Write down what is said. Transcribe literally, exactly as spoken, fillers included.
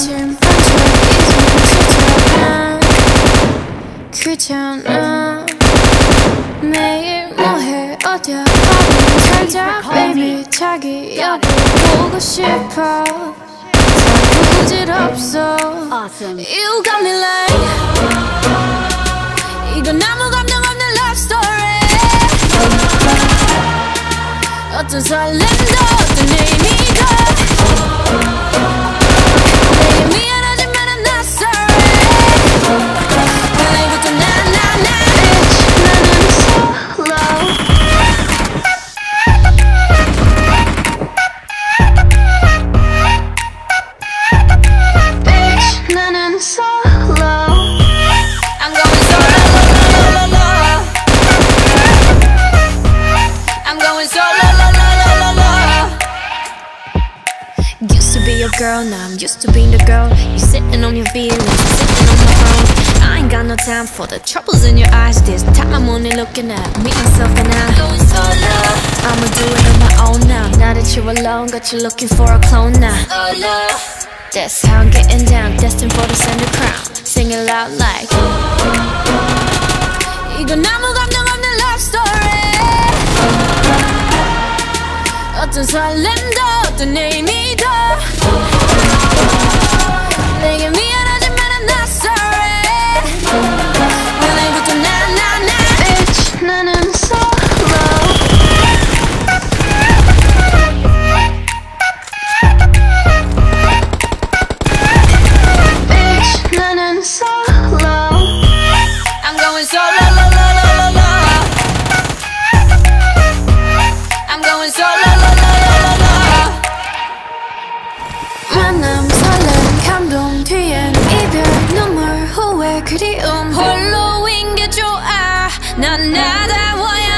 아침 반짝이는 귀찮아 매일 뭐해 어디야 밥은 살자 baby 자기 여보 보고 싶어 부질없어 You got me like 이건 아무 감정 없는 love story 어떤 설렘도 어떤 의미도 내게 미안하지만 I'm not sorry 오늘부터 나나나 Bitch 나는 solo I'm going solo I'm going solo Used to be your girl, now I'm used to being the girl. You sitting on your feelings, I'm sitting on my own. I ain't got no time for the troubles in your eyes. This time I'm only looking at me, myself and I. Going solo. I'ma do it on my own now. Now that you're alone, got you looking for a clone now. Solo. That's how I'm getting down, destined for the center crown. Sing it loud like 이건 아무 감정 없는 love story. 어떤 설렘도 어떤 의미도 내게 미안하지만 I'm not sorry 오늘부터 나나나 Bitch 나는 solo Bitch 나는 solo I'm going solo lo, lo, lo, lo, lo. I'm going solo lo, lo, lo, lo, lo. 만남 설렘 감동 뒤엔 이별 눈물 후회 그리움 홀로인 게 좋아 난 나다워야